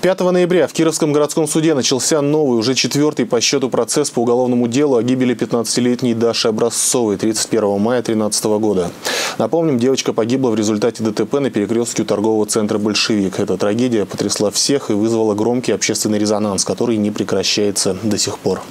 5 ноября в Кировском городском суде начался новый, уже 4-й по счету процесс по уголовному делу о гибели 15-летней Даши Образцовой 31 мая 2013 года. Напомним, девочка погибла в результате ДТП на перекрестке у торгового центра «Большевик». Эта трагедия потрясла всех и вызвала громкий общественный резонанс, который не прекращается до сих пор.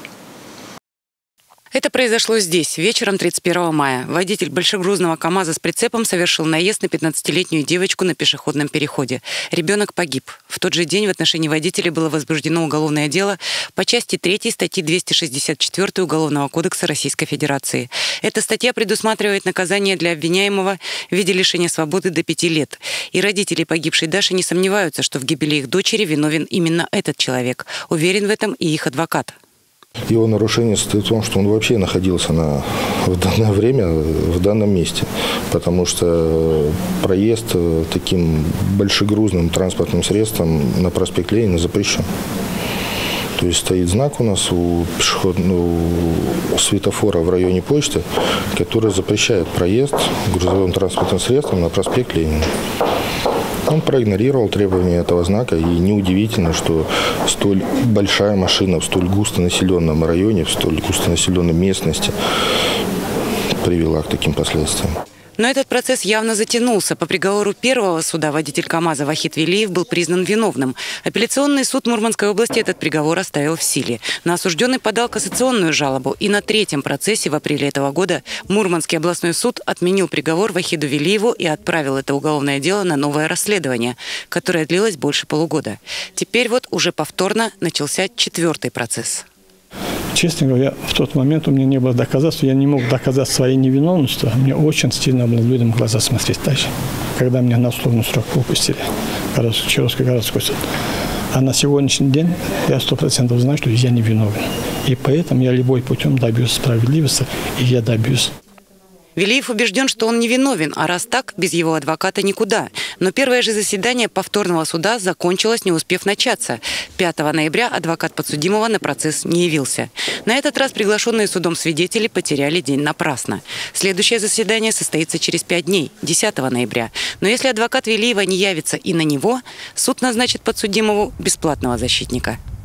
Это произошло здесь, вечером 31 мая. Водитель большегрузного КАМАЗа с прицепом совершил наезд на 15-летнюю девочку на пешеходном переходе. Ребенок погиб. В тот же день в отношении водителя было возбуждено уголовное дело по части 3 статьи 264 Уголовного кодекса Российской Федерации. Эта статья предусматривает наказание для обвиняемого в виде лишения свободы до 5 лет. И родители погибшей Даши не сомневаются, что в гибели их дочери виновен именно этот человек. Уверен в этом и их адвокат. Его нарушение состоит в том, что он вообще находился в данное время в данном месте, потому что проезд таким большегрузным транспортным средством на проспект Ленина запрещен. То есть стоит знак у нас у светофора в районе почты, который запрещает проезд грузовым транспортным средством на проспект Ленина. Он проигнорировал требования этого знака, и неудивительно, что столь большая машина в столь густонаселенном районе, в столь густонаселенной местности привела к таким последствиям. Но этот процесс явно затянулся. По приговору первого суда водитель КАМАЗа Вахид Велиев был признан виновным. Апелляционный суд Мурманской области этот приговор оставил в силе. Но осужденный подал кассационную жалобу. И на третьем процессе в апреле этого года Мурманский областной суд отменил приговор Вахиду Велиеву и отправил это уголовное дело на новое расследование, которое длилось больше полугода. Теперь вот уже повторно начался 4-й процесс. Честно говоря, в тот момент у меня не было доказательств, я не мог доказать своей невиновности. Мне очень стыдно было людям в глаза смотреть дальше, когда меня на условный срок выпустили в Кировский городской суд. А на сегодняшний день я 100% знаю, что я не виновен. И поэтому я любой путем добьюсь справедливости, и я добьюсь. Велиев убежден, что он невиновен, а раз так, без его адвоката никуда. Но первое же заседание повторного суда закончилось, не успев начаться. 5 ноября адвокат подсудимого на процесс не явился. На этот раз приглашенные судом свидетели потеряли день напрасно. Следующее заседание состоится через 5 дней, 10 ноября. Но если адвокат Велиева не явится и на него, суд назначит подсудимому бесплатного защитника.